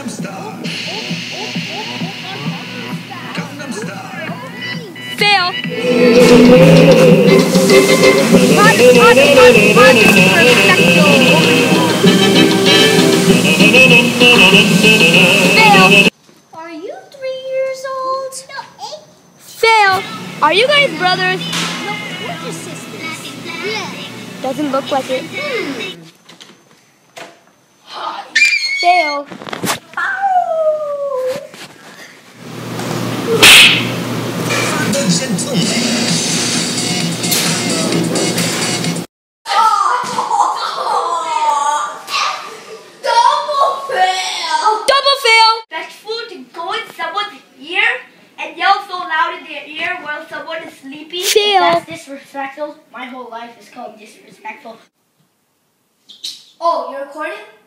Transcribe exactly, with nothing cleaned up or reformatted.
Gangnam Style. Gangnam Style. Fail. Hot, hot, hot, hot, perfecto. Fail. Are you three years old? No, eight. Fail. Are you guys brothers? No, we're just sisters. Yeah. Doesn't look like it. Hmm. Fail. The gentleman. Double fail. Double fail. Best fool to go in someone's ear and yell so loud in their ear while someone is sleeping. Fail. That's disrespectful. My whole life is called disrespectful. Oh, you're recording?